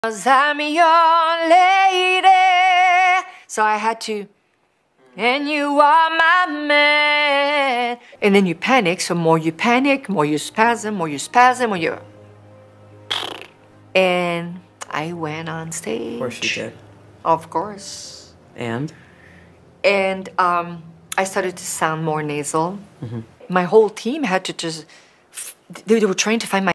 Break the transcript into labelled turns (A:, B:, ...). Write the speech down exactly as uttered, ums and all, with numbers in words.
A: 'Cause I'm your lady, so I had to, and you are my man. And then you panic, so more you panic, more you spasm, more you spasm, more you... And I went on stage.
B: Of course you did.
A: Of course.
B: And?
A: And um, I started to sound more nasal.
B: Mm-hmm.
A: My whole team had to just, they, they were trying to find my